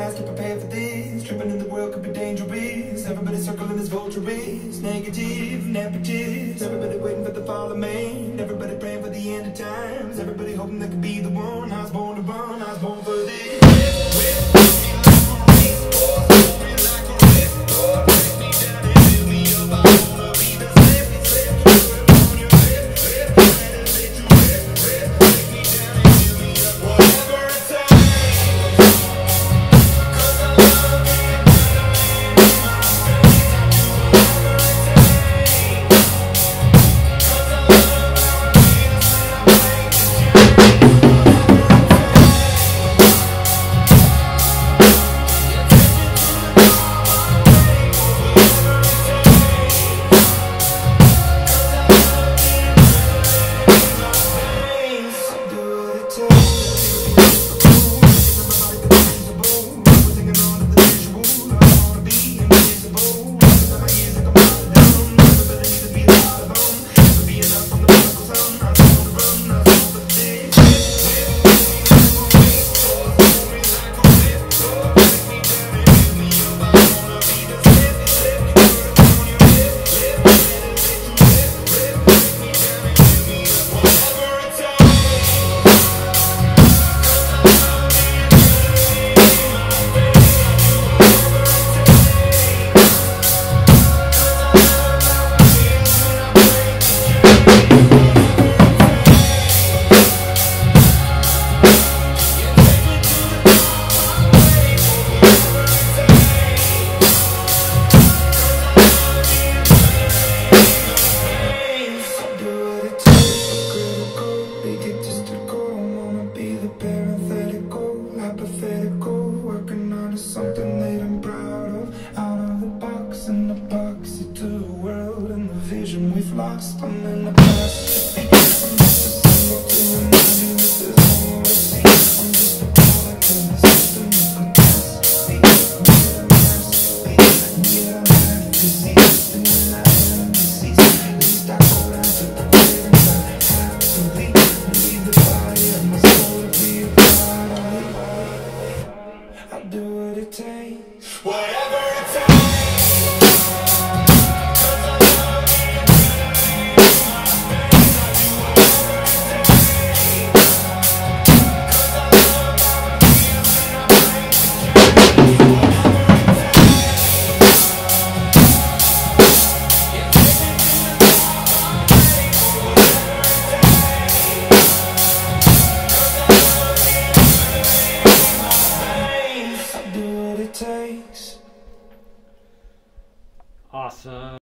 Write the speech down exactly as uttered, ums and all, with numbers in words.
guys get prepared for this. Tripping in the world could be dangerous. Everybody circling as vultures. Negative, negatives. Everybody waiting for the fall of man. Everybody praying for the end of times. Everybody hoping they could be the one. I was born to run, I was born for this. Working on something that I'm proud of. Out of the box, in the box, into the world and the vision we've lost. I'm in the past. I'm just a symbol to remind you that there's more to see. I'm just a product of the system of catastrophe. I'm here to masterpiece, and yet I'm half deceased. And when I am deceased, at least I go down to the clearance I have to leave. And leave the body of my soul to be a body. I'll do what it takes, whatever it takes. Awesome.